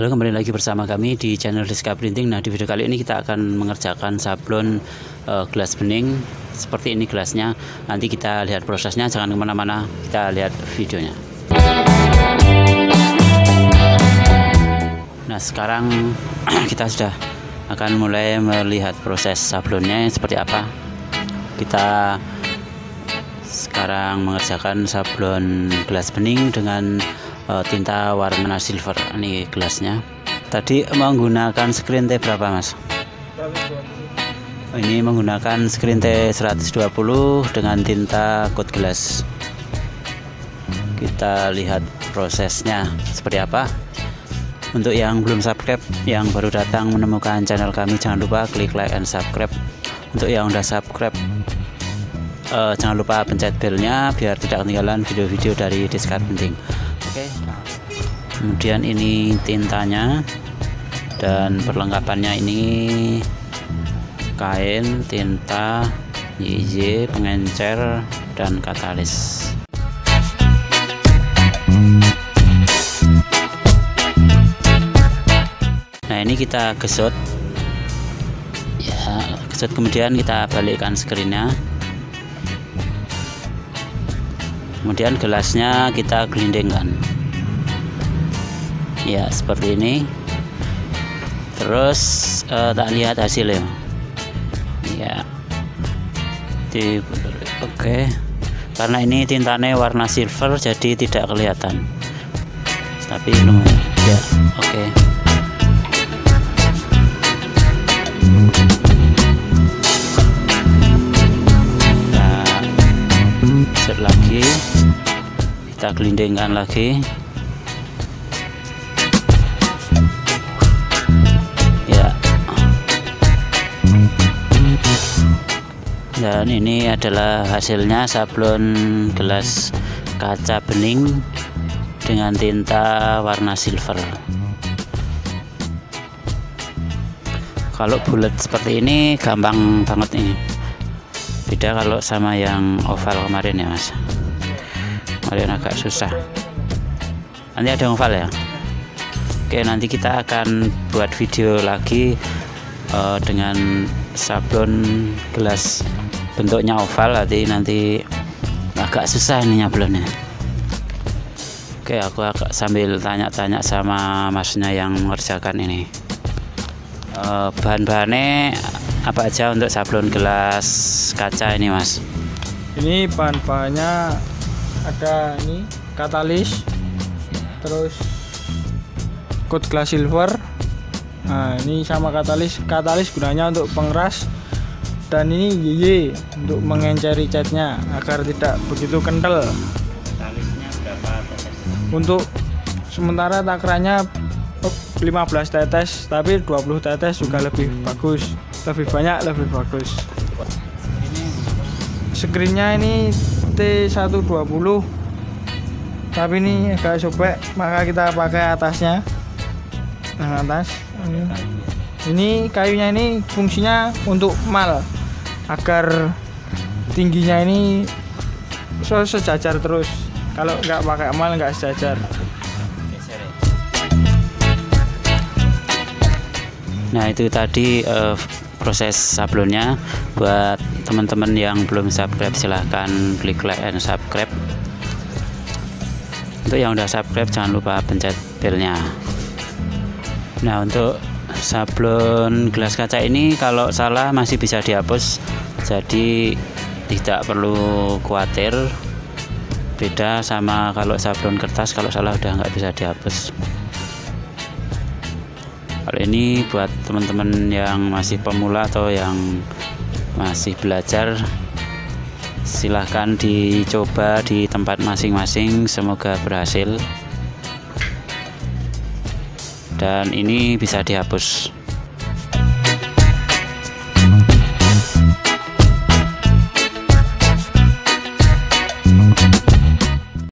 Halo, kembali lagi bersama kami di channel Rizka Printing. Nah, di video kali ini kita akan mengerjakan sablon gelas bening. Seperti ini gelasnya. Nanti kita lihat prosesnya, jangan kemana-mana, kita lihat videonya. Nah, sekarang kita sudah akan mulai melihat proses sablonnya seperti apa. Kita sekarang mengerjakan sablon gelas bening dengan tinta warna silver. Ini gelasnya. Tadi menggunakan screen T berapa, Mas? 120. Ini menggunakan screen T 120 dengan tinta coat glass. Kita lihat prosesnya seperti apa. Untuk yang belum subscribe, yang baru datang menemukan channel kami, jangan lupa klik like and subscribe. Untuk yang udah subscribe, jangan lupa pencet belnya biar tidak ketinggalan video-video dari Rizka Printing. Oke. Kemudian ini tintanya dan perlengkapannya, ini kain, tinta, YY, pengencer, dan katalis. Nah, ini kita gesut ya, gesut, kemudian kita balikkan screennya. Kemudian gelasnya kita gelindingkan ya, seperti ini. Terus tak lihat hasilnya ya. Oke, karena ini tintanya warna silver jadi tidak kelihatan, tapi ya oke. Lagi kita gelindingkan lagi ya. Dan ini adalah hasilnya sablon gelas kaca bening dengan tinta warna silver. Kalau bulat seperti ini gampang banget nih. Beda kalau sama yang oval kemarin ya, Mas. Kemarin agak susah. Nanti ada oval ya. Oke, nanti kita akan buat video lagi dengan sablon gelas bentuknya oval. Nanti agak susah ini nyablonnya. Oke, aku agak sambil tanya-tanya sama masnya yang mengerjakan ini. Bahan-bahannya apa aja untuk sablon gelas kaca ini, Mas? Ini bahan-bahannya ada ini katalis, terus coat glass silver. Nah, ini sama katalis gunanya untuk pengeras, dan ini YY untuk mengenceri catnya agar tidak begitu kental. Katalisnya berapa tetes? Untuk sementara takarannya 15 tetes, tapi 20 tetes juga lebih bagus. Lebih banyak lebih bagus. Screennya ini T120, tapi ini agak sobek, maka kita pakai atasnya. Nah, atas ini kayunya ini fungsinya untuk mal, agar tingginya ini sejajar terus. Kalau nggak pakai mal nggak sejajar. Nah, itu tadi proses sablonnya. Buat teman-teman yang belum subscribe, silahkan klik like and subscribe. Untuk yang udah subscribe, jangan lupa pencet belnya. Nah, untuk sablon gelas kaca ini kalau salah masih bisa dihapus, jadi tidak perlu khawatir. Beda sama kalau sablon kertas, kalau salah udah nggak bisa dihapus. Kalau ini buat teman-teman yang masih pemula atau yang masih belajar, silahkan dicoba di tempat masing-masing, semoga berhasil. Dan ini bisa dihapus.